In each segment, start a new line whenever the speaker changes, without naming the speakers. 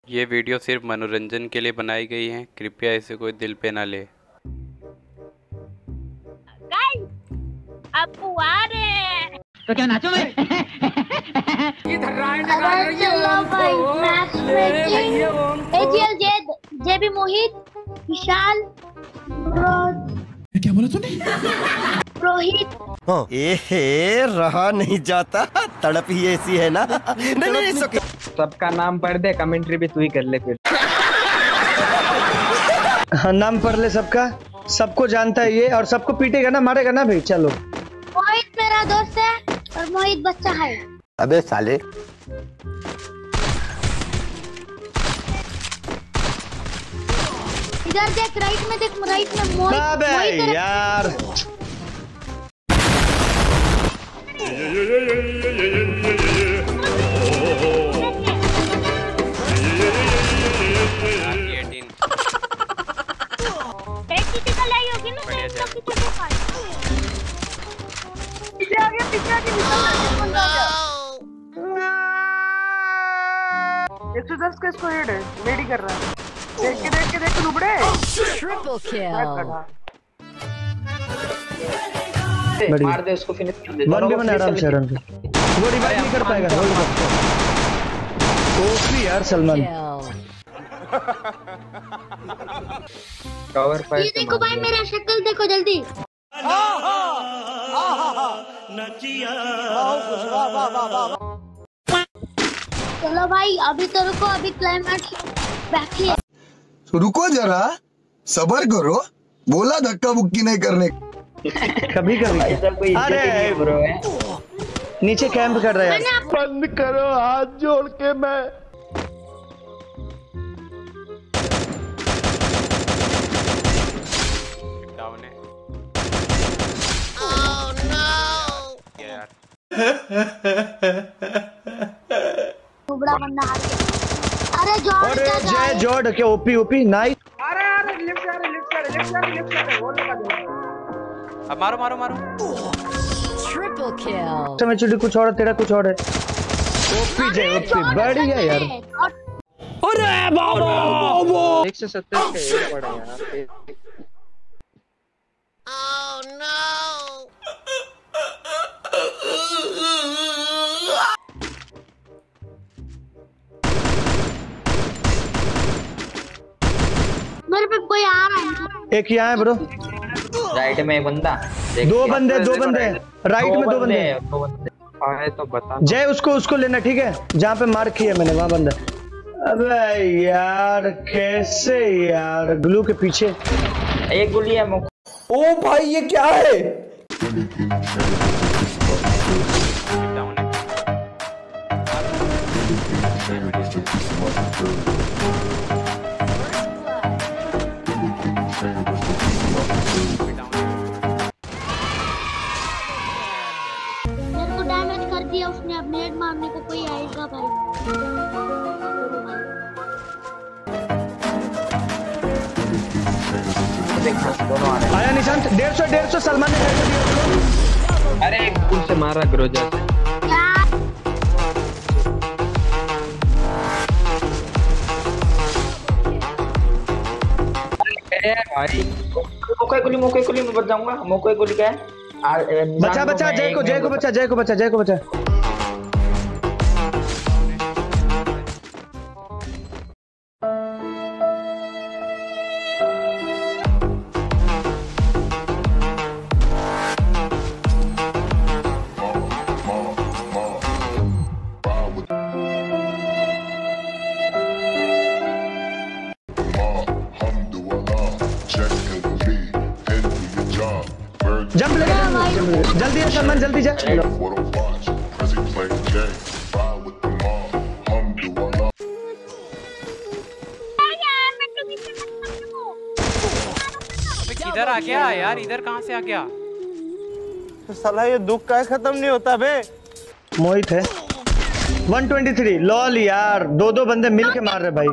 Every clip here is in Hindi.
ये वीडियो सिर्फ मनोरंजन के लिए बनाई गई है, कृपया इसे कोई दिल पे ना ले।
आपको आ रहे हैं
तो क्या नाचो मैं?
इधर राय निकाल रही है एजीएल जेद जेबी मोहित विशाल
क्या बोला तूने?
रोहित
एहे रहा नहीं जाता, तड़प ही ऐसी है ना। नहीं सके।
सबका नाम पढ़ दे, कमेंट्री भी तू ही कर ले फिर।
हाँ, नाम पढ़ ले सबका, सबको जानता है ये और सबको पीटेगा ना, मारेगा ना भाई। चलो
मोहित मेरा दोस्त है और मोहित बच्चा है।
अबे साले
इधर देख, राइट में देख, राइट में मोहित।
अबे यार
का इसको हेड है, रेडी कर रहा है। देख के लुबड़े।
ट्रिपल किल।
मार दे उसको, फिनिश कर दे।
1v1 आराम से आराम से। वो रिवाइव नहीं कर पाएगा। ओपी यार सलमान।
Cover fight.
ये देखो भाई, मेरा शक्ल देखो जल्दी। चलो भाई, अभी तो रुको, अभी क्लाइमैक्स बाकी है।
रुको जरा, सबर करो। बोला धक्का बुक्की नहीं करने।
कभी कभी अरे
ब्रो है,
नीचे कैंप कर रहा है।
बंद करो हाथ जोड़ के। मैं
डाउन है। यार
टुकड़ा बंदा हार गया। अरे जॉर्ड
अरे
क्या
जय जॉर्ड क्या ओपी नाइस।
अरे लेफ्ट से वो लगा दे।
अब मारो मारो मारो।
Triple kill.
समय चुटी कुछ और, तेरा कुछ और है। ओपी जय ओपी बढ़िया यार।
अरे बाबा
170 के हेड पड़ा यार।
मेरे पे कोई आ रहा है।
एक यहाँ है ब्रो।
राइट में एक बंदा।
दो बंदे राइट में दो बंदे।
आए तो बता।
जय उसको लेना, ठीक है? जहाँ पे मार्क किया मैंने वहाँ बंदा। अबे यार कैसे यार, ग्लू के पीछे
एक गोली है।
ओ भाई ये क्या है?
डाउन है।
मेरे को डैमेज कर दिया उसने। अब नेट मारने को कोई आएगा भाई।
दोनों आ रहे
आया निशांत। 150 सलमान ने
हैं। अरे एक पुल से मारा ग्रोजर।
क्या
भाई मौके गोली में बच जाऊंगा। मौके गोली क्या है?
बचा जय को बचा। जंप लगा जल्दी है सलमान, जल्दी जा।
किधर आ गया यार? इधर कहाँ से आ गया?
साला ये दुख का खत्म नहीं होता बे।
मोहित है 123। लॉल यार, दो बंदे मिल के मार रहे भाई।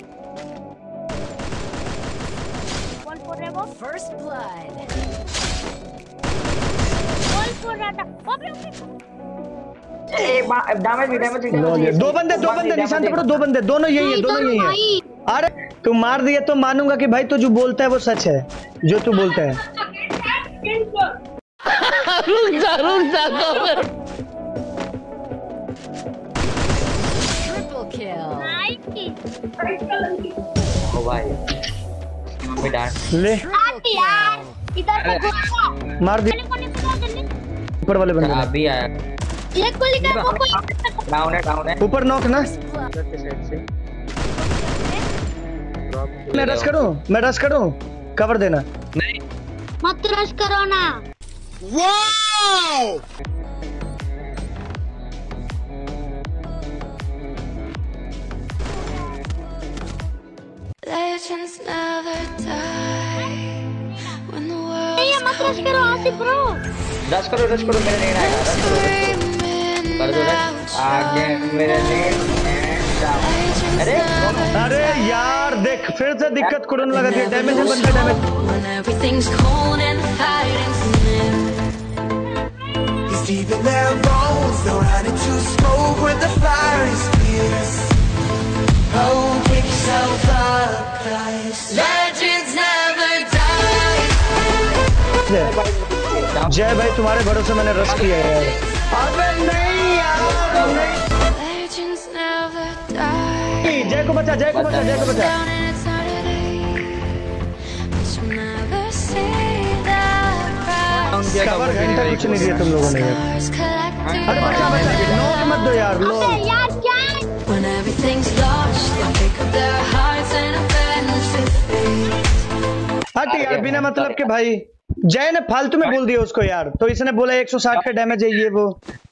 First blood.
बोल रहा था।
डैमेज भी
दो बंदे निशान पकड़ो, दो बंदे, दोनों यही है, दोनों यही है। अरे तू मार दिया तो मानूंगा कि भाई तू जो बोलता है वो सच है, जो तू बोलता है।
Triple kill.
ओ भाई मैं डांट
ले
यार इधर पे घुसा
मार दिया ऊपर वाले बंदे
अभी आया
एक गोली का वो कोई
डाउन है
ने। ऊपर नॉक ना। मैं रश करूं कवर देना।
मत रश करो ना।
Legends never die when the world
नहीं मत रश करो आसिफ ब्रो।
रश करो मेरा नहीं आएगा रश कर दो रश आगे मेरा नहीं।
अरे यार देख फिर से दिक्कत करने लगा दिया। डैमेज है बंदा damage.
when everything's cold and the fighting's near.
It's deep in their bones, they'll run into smoke when the fire is fierce. Oh, pick yourself up, guys. Legends never die.
जय भाई तुम्हारे भरोसे मैंने रश किया है यार। अबे नहीं यार नहीं।
Legends never die.
जय को बचा
Down and it's not a day, but you never say that price.
Cover घंटा कुछ नहीं दिया तुम लोगों ने यार।
Scars collected.
अरे बचा नॉक मत दो यार। लो
अबे यार क्या है?
When everything's lost, they pick up their hearts and abandon their faith.
हट यार बिना मतलब के भाई। जय ने फालतू में बोल दिया उसको यार, तो इसने बोला 160 का डैमेज है ये वो।